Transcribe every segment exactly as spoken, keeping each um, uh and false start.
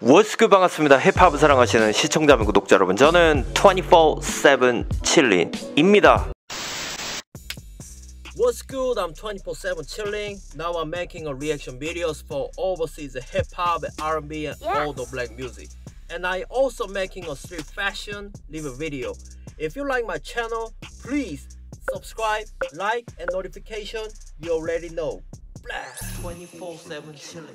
What's good, 반갑습니다. 힙합을 사랑하시는 시청자 및 구독자 여러분, 저는 이십사 세븐 칠린입니다. What's good? I'm twenty-four seven chilling. Now I'm making a reaction videos for overseas hip hop, R and B, and yes. all the black music. And I also making a street fashion live video. If you like my channel, please subscribe, like, and notification. You already know. twenty-four seven chilling.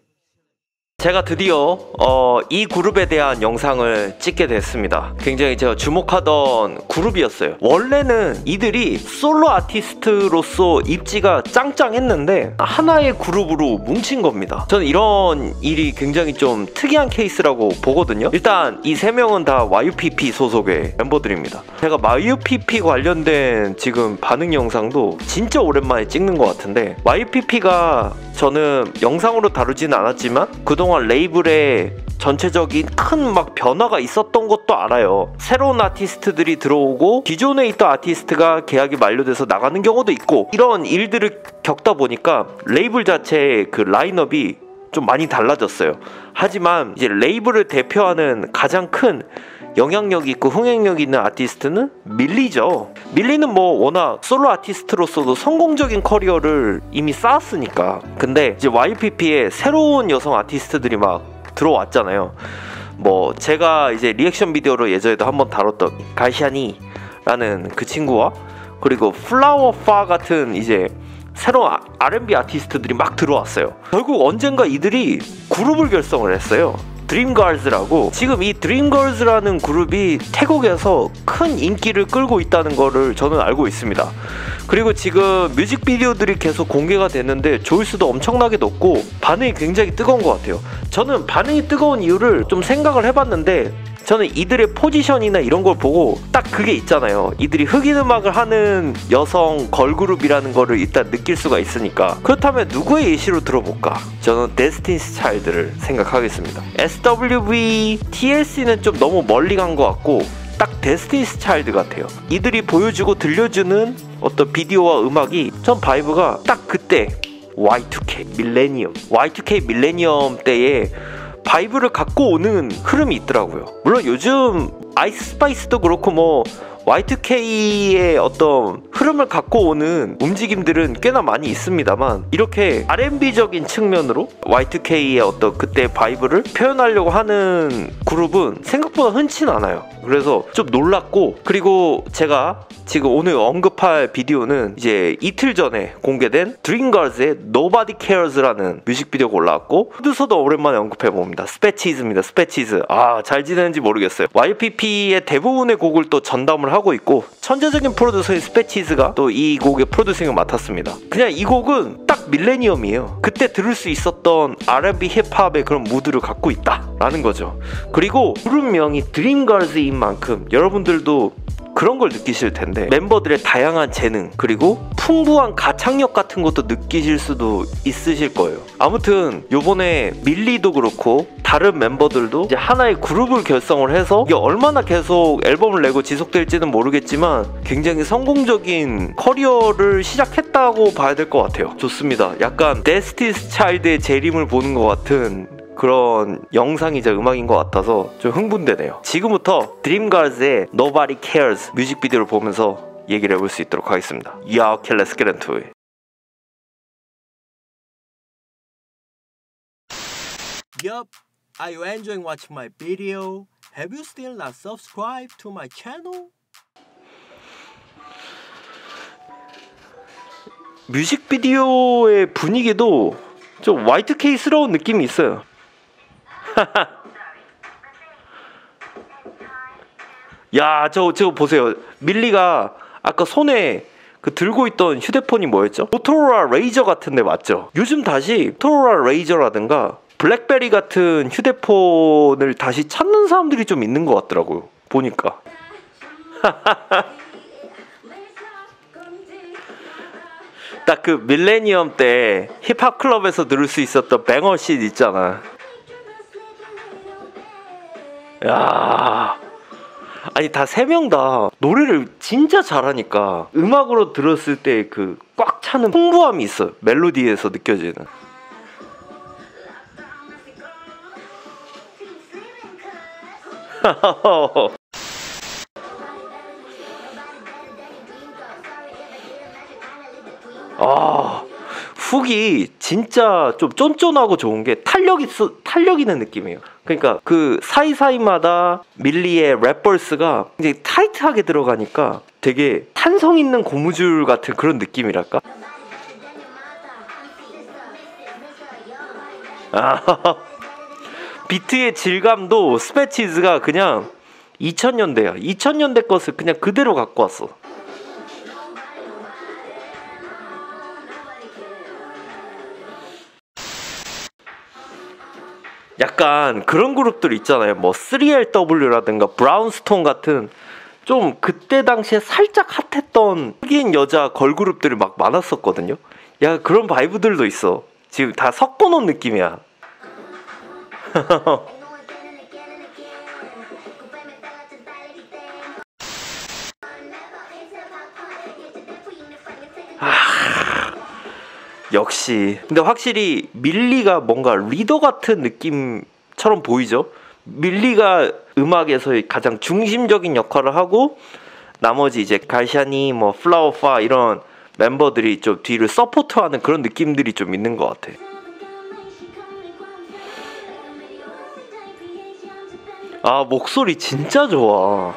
제가 드디어 어, 이 그룹에 대한 영상을 찍게 됐습니다. 굉장히 제가 주목하던 그룹이었어요. 원래는 이들이 솔로 아티스트로서 입지가 짱짱했는데 하나의 그룹으로 뭉친 겁니다. 저는 이런 일이 굉장히 좀 특이한 케이스라고 보거든요. 일단 이 세 명은 다 와이유피피 소속의 멤버들입니다. 제가 와이유피피 관련된 지금 반응 영상도 진짜 오랜만에 찍는 것 같은데, 와이유피피가 저는 영상으로 다루지는 않았지만 그동안 레이블에 전체적인 큰 막 변화가 있었던 것도 알아요. 새로운 아티스트들이 들어오고 기존에 있던 아티스트가 계약이 만료돼서 나가는 경우도 있고, 이런 일들을 겪다 보니까 레이블 자체의 그 라인업이 좀 많이 달라졌어요. 하지만 이제 레이블을 대표하는 가장 큰 영향력이 있고 흥행력이 있는 아티스트는 밀리죠. 밀리는 뭐 워낙 솔로 아티스트로서도 성공적인 커리어를 이미 쌓았으니까. 근데 이제 와이유피피에 새로운 여성 아티스트들이 막 들어왔잖아요. 뭐 제가 이제 리액션 비디오로 예전에도 한번 다뤘던 가시아니라는 그 친구와, 그리고 플라워파 같은 이제 새로운 알앤비 아티스트들이 막 들어왔어요. 결국 언젠가 이들이 그룹을 결성을 했어요. 드림걸즈라고. 지금 이 드림걸즈라는 그룹이 태국에서 큰 인기를 끌고 있다는 거를 저는 알고 있습니다. 그리고 지금 뮤직비디오들이 계속 공개가 됐는데 조회수도 엄청나게 높고 반응이 굉장히 뜨거운 것 같아요. 저는 반응이 뜨거운 이유를 좀 생각을 해봤는데, 저는 이들의 포지션이나 이런 걸 보고 딱 그게 있잖아요. 이들이 흑인 음악을 하는 여성 걸그룹이라는 거를 일단 느낄 수가 있으니까. 그렇다면 누구의 예시로 들어볼까? 저는 데스티니스 차일드를 생각하겠습니다. 에스더블유브이, 티엘씨는 좀 너무 멀리 간 것 같고 딱 데스티니스 차일드 같아요. 이들이 보여주고 들려주는 어떤 비디오와 음악이 전 바이브가 딱 그때 와이 투 케이 밀레니엄 와이 투 케이 밀레니엄 때에 바이브를 갖고 오는 흐름이 있더라고요. 물론 요즘 아이스스파이스도 그렇고 뭐 와이 투 케이의 어떤 흐름을 갖고 오는 움직임들은 꽤나 많이 있습니다만, 이렇게 알앤비적인 측면으로 와이 투 케이의 어떤 그때 바이브를 표현하려고 하는 그룹은 생각보다 흔치는 않아요. 그래서 좀 놀랐고, 그리고 제가 지금 오늘 언급할 비디오는 이제 이틀 전에 공개된 드림걸즈의 Nobody Cares라는 뮤직비디오가 올라왔고, 프로듀서도 오랜만에 언급해봅니다. 스패치즈입니다. 스패치즈. 아, 잘 지내는지 모르겠어요. 와이유피피의 대부분의 곡을 또 전담을 하고 있고, 천재적인 프로듀서인 스패치즈가 또 이 곡의 프로듀싱을 맡았습니다. 그냥 이 곡은 딱 밀레니엄이에요. 그때 들을 수 있었던 알앤비 힙합의 그런 무드를 갖고 있다 라는 거죠. 그리고 그룹명이 드림걸즈인 만큼 여러분들도 그런 걸 느끼실 텐데, 멤버들의 다양한 재능 그리고 풍부한 가창력 같은 것도 느끼실 수도 있으실 거예요. 아무튼 요번에 밀리도 그렇고 다른 멤버들도 이제 하나의 그룹을 결성을 해서 이게 얼마나 계속 앨범을 내고 지속될지는 모르겠지만 굉장히 성공적인 커리어를 시작했다고 봐야 될 것 같아요. 좋습니다. 약간 데스티니스 차일드의 재림을 보는 것 같은 그런 영상이자 음악인 것 같아서 좀 흥분되네요. 지금부터 드림걸즈의 Nobody Cares 뮤직비디오를 보면서 얘기를 해볼 수 있도록 하겠습니다. Yeah, okay, let's get into it. Yup, are you enjoying watching my video? Have you still not subscribed to my channel? 뮤직비디오의 분위기도 좀 와이 투 케이스러운 느낌이 있어요. 야, 저, 저거 보세요. 밀리가 아까 손에 그 들고 있던 휴대폰이 뭐였죠? 모토로라 레이저 같은데 맞죠? 요즘 다시 모토로라 레이저라든가 블랙베리 같은 휴대폰을 다시 찾는 사람들이 좀 있는 것 같더라고요, 보니까. 딱 그 밀레니엄 때 힙합 클럽에서 들을 수 있었던 뱅어쉿 있잖아. 야, 아니 다 세 명 다 노래를 진짜 잘하니까 음악으로 들었을 때 그 꽉 차는 풍부함이 있어요. 멜로디에서 느껴지는. 아, 훅이 진짜 좀 쫀쫀하고 좋은 게 탄력 있어, 탄력 있는 느낌이에요. 그러니까 그 사이사이마다 밀리의 랩벌스가 굉장히 타이트하게 들어가니까 되게 탄성 있는 고무줄 같은 그런 느낌이랄까? 아, 비트의 질감도 스패치즈가 그냥 이천 년대야. 이천 년대 것을 그냥 그대로 갖고 왔어. 약간 그런 그룹들 있잖아요. 뭐 쓰리 엘 더블유라든가 브라운스톤 같은 좀 그때 당시에 살짝 핫했던 흑인 여자 걸그룹들이 막 많았었거든요. 야, 그런 바이브들도 있어. 지금 다 섞어놓은 느낌이야. 아, 역시. 근데 확실히 밀리가 뭔가 리더 같은 느낌처럼 보이죠? 밀리가 음악에서의 가장 중심적인 역할을 하고 나머지 이제 갈샤니, 뭐 플라워파 이런 멤버들이 좀 뒤를 서포트하는 그런 느낌들이 좀 있는 것 같아. 아, 목소리 진짜 좋아.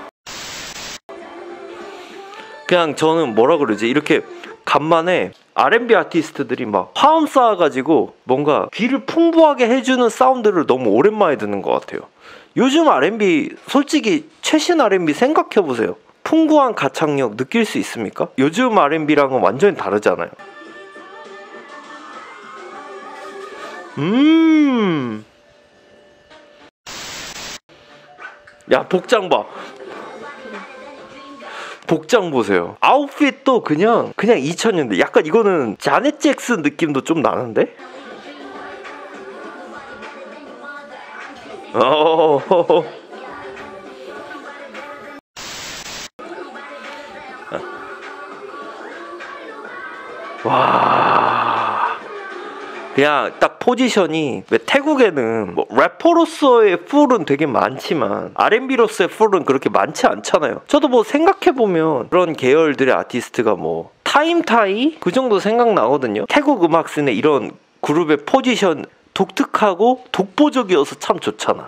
그냥 저는 뭐라 그러지? 이렇게 간만에 알앤비 아티스트들이 막 화음 쌓아가지고 뭔가 귀를 풍부하게 해주는 사운드를 너무 오랜만에 듣는 것 같아요. 요즘 알앤비 솔직히 최신 알앤비 생각해보세요. 풍부한 가창력 느낄 수 있습니까? 요즘 알앤비랑은 완전히 다르잖아요. 음. 야, 복장 봐. 복장 보세요. 아웃핏도 그냥 그냥 이천 년대. 약간 이거는 자넷 잭슨 느낌도 좀 나는데? 어. 와. 그냥 딱 포지션이 왜 태국에는 뭐 래퍼로서의 풀은 되게 많지만 알앤비로서의 풀은 그렇게 많지 않잖아요. 저도 뭐 생각해보면 그런 계열들의 아티스트가 뭐 타임타이? 그 정도 생각나거든요. 태국 음악 씬의 이런 그룹의 포지션 독특하고 독보적이어서 참 좋잖아.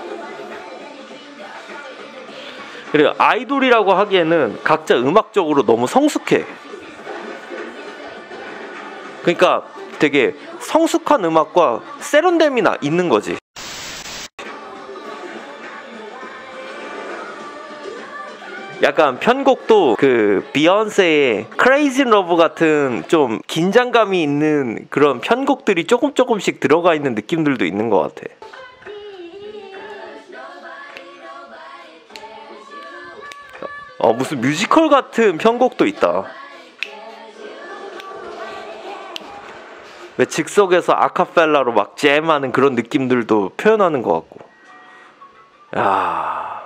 그리고 아이돌이라고 하기에는 각자 음악적으로 너무 성숙해. 그러니까 되게 성숙한 음악과 세련됨이 나 있는 거지. 약간 편곡도 그 비욘세의 Crazy Love 같은 좀 긴장감이 있는 그런 편곡들이 조금 조금씩 들어가 있는 느낌들도 있는 것 같아. 어, 무슨 뮤지컬 같은 편곡도 있다. 왜 즉석에서 아카펠라로 막 잼하는 그런 느낌들도 표현하는 것 같고. 야,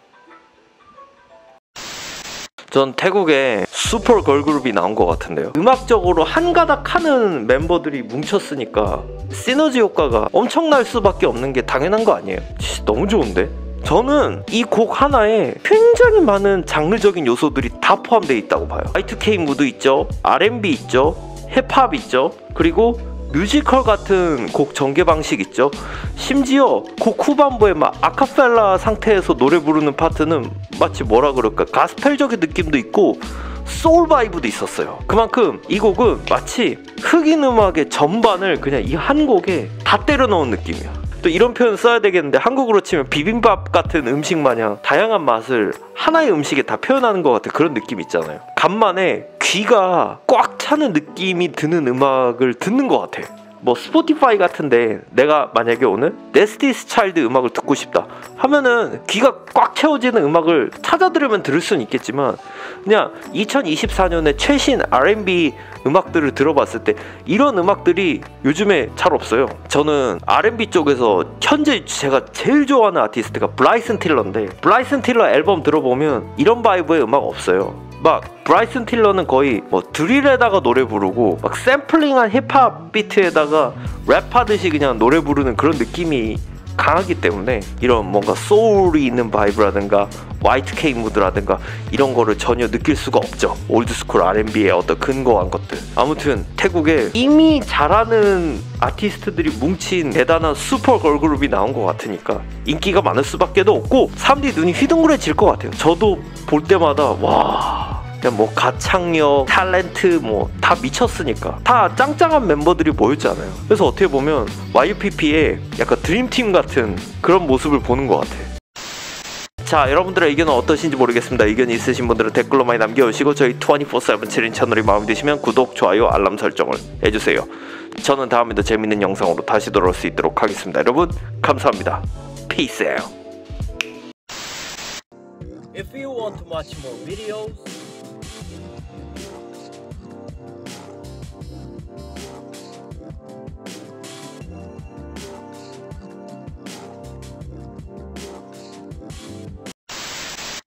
전 태국에 슈퍼 걸그룹이 나온 것 같은데요. 음악적으로 한가닥 하는 멤버들이 뭉쳤으니까 시너지 효과가 엄청날 수밖에 없는 게 당연한 거 아니에요? 진짜 너무 좋은데? 저는 이 곡 하나에 굉장히 많은 장르적인 요소들이 다 포함되어 있다고 봐요. 와이 투 케이 무드 있죠, 알앤비 있죠, 힙합 있죠, 그리고 뮤지컬 같은 곡 전개 방식 있죠. 심지어 곡 후반부에 막 아카펠라 상태에서 노래 부르는 파트는 마치 뭐라 그럴까, 가스펠적인 느낌도 있고 소울 바이브도 있었어요. 그만큼 이 곡은 마치 흑인 음악의 전반을 그냥 이 한 곡에 다 때려 넣은 느낌이야. 또 이런 표현 써야 되겠는데, 한국으로 치면 비빔밥 같은 음식 마냥 다양한 맛을 하나의 음식에 다 표현하는 것 같은 그런 느낌 있잖아요. 간만에 귀가 꽉 차는 느낌이 드는 음악을 듣는 것 같아. 뭐 스포티파이 같은데 내가 만약에 오늘 데스티니스 차일드 음악을 듣고 싶다 하면은 귀가 꽉 채워지는 음악을 찾아 들으면 들을 수는 있겠지만, 그냥 이천이십사 년에 최신 알앤비 음악들을 들어봤을 때 이런 음악들이 요즘에 잘 없어요. 저는 알앤비 쪽에서 현재 제가 제일 좋아하는 아티스트가 브라이슨 틸러인데, 브라이슨 틸러 앨범 들어보면 이런 바이브의 음악 없어요. 막 브라이슨 틸러는 거의 뭐 드릴에다가 노래 부르고 막 샘플링한 힙합 비트에다가 랩하듯이 그냥 노래 부르는 그런 느낌이 강하기 때문에 이런 뭔가 소울이 있는 바이브라든가 와이투케이 무드라든가 이런 거를 전혀 느낄 수가 없죠. 올드스쿨 알앤비의 어떤 근거한 것들. 아무튼 태국에 이미 잘하는 아티스트들이 뭉친 대단한 슈퍼 걸그룹이 나온 것 같으니까 인기가 많을 수밖에 없고 사람들이 눈이 휘둥그레질 것 같아요. 저도 볼 때마다 와, 그냥 뭐 가창력, 탤런트 뭐 다 미쳤으니까 다 짱짱한 멤버들이 모였잖아요. 그래서 어떻게 보면 와이유피피의 약간 드림팀 같은 그런 모습을 보는 것 같아요. 자, 여러분들의 의견은 어떠신지 모르겠습니다. 의견이 있으신 분들은 댓글로 많이 남겨주시고 저희 이십사 세븐 칠인 채널이 마음에 드시면 구독, 좋아요, 알람 설정을 해주세요. 저는 다음에도 재밌는 영상으로 다시 돌아올 수 있도록 하겠습니다. 여러분 감사합니다. Peace out. If you want to watch more videos,